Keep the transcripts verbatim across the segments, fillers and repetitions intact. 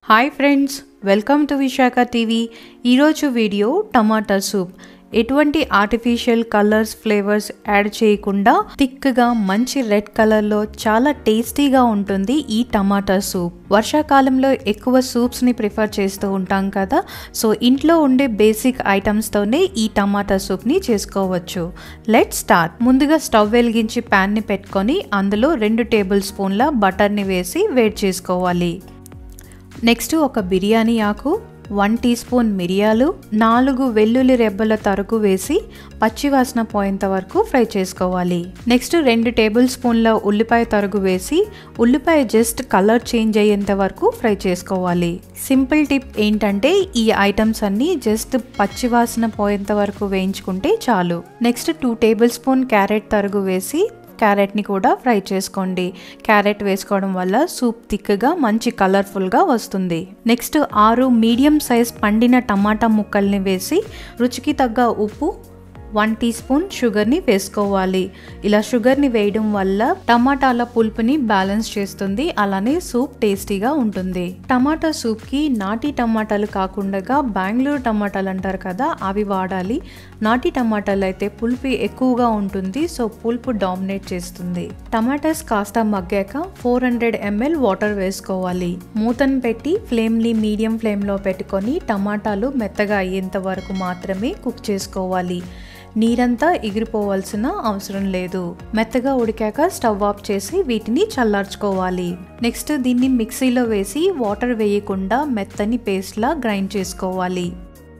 Hi friends, welcome to Visakha TV. ఈరోజు video tomato soup. ఎటువంటి artificial colours flavours add చేయకుండా థిక్గా మంచి రెడ్ కలర్లో చాలా టేస్టీగా ఉంటుంది ఈ టమాటా సూప్. వర్షాకాలంలో ఎక్కువ సూప్స్ని ప్రిఫర్ చేస్తూ ఉంటాం కదా, సో ఇంట్లో ఉండే బేసిక్ ఐటమ్స్తోనే ఈ టమాటా సూప్ని చేసుకోవచ్చు. Let's start. ముందుగా స్టవ్ వెలిగించి ప్యాన్ని పెట్టుకొని అందులో రెండు టేబుల్ స్పూన్ల బటర్ని వేసి వేడి చేసుకోవాలి. నెక్స్ట్ ఒక బిర్యానీ ఆకు, వన్ టీ స్పూన్ మిరియాలు, నాలుగు వెల్లుల్లి రెబ్బల తరుగు వేసి పచ్చివాసన పోయేంత వరకు ఫ్రై చేసుకోవాలి. నెక్స్ట్ రెండు టేబుల్ స్పూన్ల ఉల్లిపాయ తరుగు వేసి ఉల్లిపాయ జస్ట్ కలర్ చేంజ్ అయ్యేంత వరకు ఫ్రై చేసుకోవాలి. సింపుల్ టిప్ ఏంటంటే ఈ ఐటమ్స్ అన్ని జస్ట్ పచ్చివాసన పోయేంత వరకు వేయించుకుంటే చాలు. Next two tablespoon carrot తరుగు వేసి క్యారెట్ని కూడా ఫ్రై చేసుకోండి. క్యారెట్ వేసుకోవడం వల్ల సూప్ థిక్గా మంచి కలర్ఫుల్గా వస్తుంది. నెక్స్ట్ ఆరు మీడియం సైజ్ పండిన టమాటా ముక్కల్ని వేసి రుచికి తగ్గ ఉప్పు, వన్ టీ స్పూన్ షుగర్ని వేసుకోవాలి. ఇలా షుగర్ని వేయడం వల్ల టమాటాల పులుపుని బ్యాలెన్స్ చేస్తుంది, అలానే సూప్ టేస్టీగా ఉంటుంది. టమాటా సూప్కి నాటి టమాటాలు కాకుండా బెంగళూరు టమాటాలు అంటారు కదా, అవి వాడాలి. నాటి టమాటాలు అయితే పులుపు ఎక్కువగా ఉంటుంది, సో పులుపు డామినేట్ చేస్తుంది. టమాటాస్ కాస్త మగ్గాక ఫోర్ హండ్రెడ్ ఎంఎల్ వాటర్ వేసుకోవాలి. మూతను పెట్టి ఫ్లేమ్ని మీడియం ఫ్లేమ్లో పెట్టుకొని టమాటాలు మెత్తగా అయ్యేంత వరకు మాత్రమే కుక్ చేసుకోవాలి. నీరంతా ఎగిరిపోవాల్సిన అవసరం లేదు. మెత్తగా ఉడికాక స్టవ్ ఆఫ్ చేసి వీటిని చల్లార్చుకోవాలి. నెక్స్ట్ దీన్ని మిక్సీలో వేసి వాటర్ వేయకుండా మెత్తని పేస్ట్లా గ్రైండ్ చేసుకోవాలి.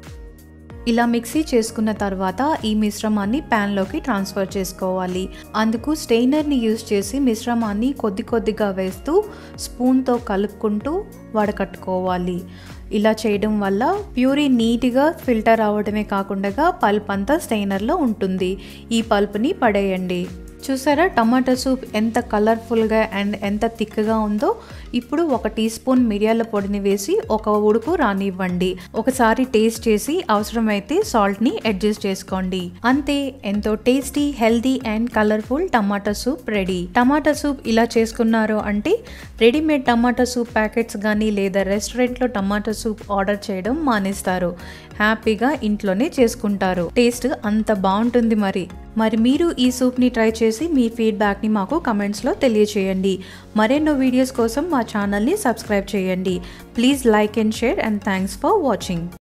ఇలా మిక్సీ చేసుకున్న తర్వాత ఈ మిశ్రమాన్ని ప్యాన్లోకి ట్రాన్స్ఫర్ చేసుకోవాలి. అందుకు స్టెయినర్ని యూజ్ చేసి మిశ్రమాన్ని కొద్ది కొద్దిగా వేస్తూ స్పూన్తో కలుపుకుంటూ వడకట్టుకోవాలి. ఇలా చేయడం వల్ల ప్యూరీ నీట్గా ఫిల్టర్ అవ్వడమే కాకుండా పల్ప్ అంతా స్టెయినర్లో ఉంటుంది. ఈ పల్ప్ని పడేయండి. చూసారా టమాటా సూప్ ఎంత కలర్ఫుల్గా అండ్ ఎంత థిక్గా ఉందో. ఇప్పుడు ఒక టీ స్పూన్ మిరియాల పొడిని వేసి ఒక ఉడుకు రానివ్వండి. ఒకసారి టేస్ట్ చేసి అవసరమైతే సాల్ట్ని అడ్జస్ట్ చేసుకోండి. అంతే, ఎంతో tasty, healthy and colourful tomato soup ready. Tomato soup ఇలా చేసుకున్నారు అంటే రెడీమేడ్ టమాటా సూప్ ప్యాకెట్స్ కానీ లేదా రెస్టారెంట్లో టమాటా సూప్ ఆర్డర్ చేయడం మానేస్తారు. హ్యాపీగా ఇంట్లోనే చేసుకుంటారు. టేస్ట్ అంత బాగుంటుంది. మరి మరి మీరు ఈ సూప్ని ట్రై చేసి మీ ఫీడ్బ్యాక్ని మాకు కమెంట్స్లో తెలియచేయండి. మరెన్నో వీడియోస్ కోసం మా ఛానల్ని సబ్స్క్రైబ్ చేయండి. Please like and share and thanks for watching.